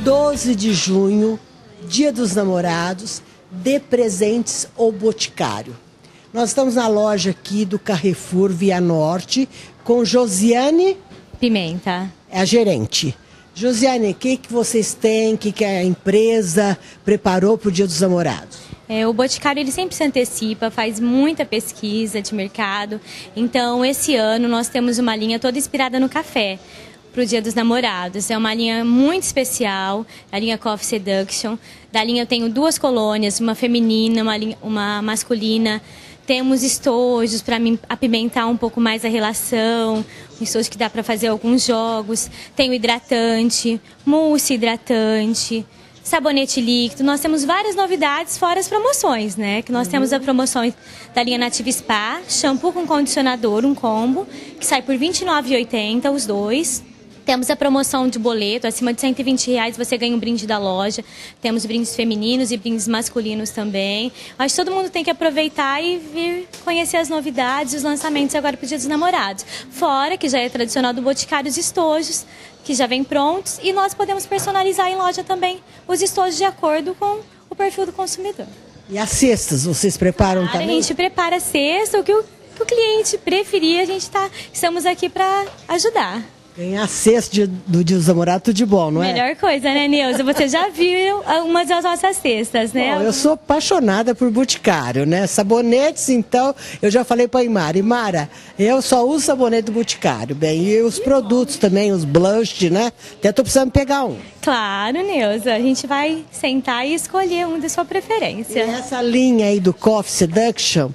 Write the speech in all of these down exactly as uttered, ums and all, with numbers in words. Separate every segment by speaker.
Speaker 1: doze de junho, Dia dos Namorados, dê presentes ao Boticário. Nós estamos na loja aqui do Carrefour Via Norte com Josiane
Speaker 2: Pimenta.
Speaker 1: É a gerente. Josiane, o que, que vocês têm, o que, que a empresa preparou para o Dia dos Namorados?
Speaker 2: É, o Boticário ele sempre se antecipa, faz muita pesquisa de mercado. Então, esse ano nós temos uma linha toda inspirada no café para o Dia dos Namorados. É uma linha muito especial, a linha Coffee Seduction. Da linha eu tenho duas colônias, uma feminina, uma, linha, uma masculina. Temos estojos para apimentar um pouco mais a relação, um estojo que dá para fazer alguns jogos. Tem o hidratante, mousse hidratante, sabonete líquido. Nós temos várias novidades fora as promoções, né? Que nós uhum. temos a promoção da linha Nativa Spa, shampoo com condicionador, um combo, que sai por vinte e nove reais e oitenta centavos os dois. Temos a promoção de boleto, acima de cento e vinte reais você ganha um brinde da loja. Temos brindes femininos e brindes masculinos também. Acho que todo mundo tem que aproveitar e vir conhecer as novidades e os lançamentos agora para o Dia dos Namorados. Fora, que já é tradicional do Boticário, os estojos, que já vêm prontos. E nós podemos personalizar em loja também os estojos de acordo com o perfil do consumidor.
Speaker 1: E as cestas, vocês preparam
Speaker 2: claro,
Speaker 1: também?
Speaker 2: A gente prepara a cesta, o que o, que o cliente preferir, a gente tá, estamos aqui para ajudar.
Speaker 1: Ganhar cesta do Dia dos Namorados, tudo de bom, não é?
Speaker 2: Melhor coisa, né, Nilza? Você já viu algumas das nossas cestas, né?
Speaker 1: Bom, eu sou apaixonada por Boticário, né? Sabonetes, então, eu já falei para Imara. Imara, eu só uso sabonete do Boticário. Bem, e os produtos também, os blush, né? Até tô precisando pegar um.
Speaker 2: Claro, Nilza. A gente vai sentar e escolher um de sua preferência.
Speaker 1: E essa linha aí do Coffee Seduction,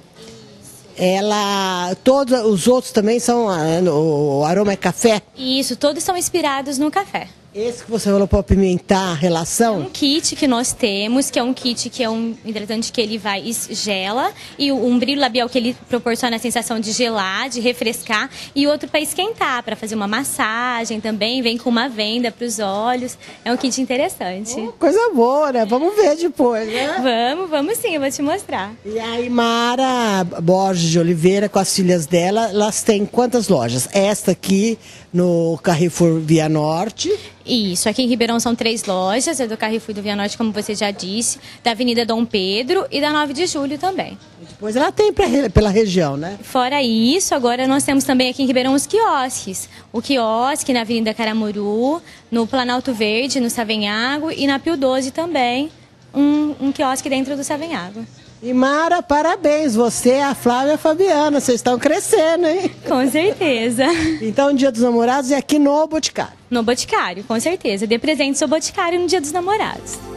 Speaker 1: ela, todos os outros também são, o aroma é café?
Speaker 2: Isso, todos são inspirados no café.
Speaker 1: Esse que você falou para apimentar a relação?
Speaker 2: É um kit que nós temos, que é um kit que é um hidratante que ele vai gela, e um brilho labial que ele proporciona a sensação de gelar, de refrescar, e outro para esquentar, para fazer uma massagem também, vem com uma venda para os olhos. É um kit interessante.
Speaker 1: Oh, coisa boa, né? Vamos ver depois, né?
Speaker 2: Vamos, vamos sim, eu vou te mostrar.
Speaker 1: E a Imara Borges de Oliveira, com as filhas dela, elas têm quantas lojas? Esta aqui no Carrefour Via Norte.
Speaker 2: Isso, aqui em Ribeirão são três lojas, é do Carrefour do Via Norte, como você já disse, da Avenida Dom Pedro e da nove de julho também.
Speaker 1: E depois ela tem pra, pela região, né?
Speaker 2: Fora isso, agora nós temos também aqui em Ribeirão os quiosques. O quiosque na Avenida Caramuru, no Planalto Verde, no Savenhago, e na Pio doze também, um, um quiosque dentro do Savenhago.
Speaker 1: Imara, parabéns, você e a Flávia e a Fabiana, vocês estão crescendo, hein?
Speaker 2: Com certeza.
Speaker 1: Então, Dia dos Namorados é aqui no Boticário.
Speaker 2: No Boticário, com certeza. Dê presente ao Boticário no Dia dos Namorados.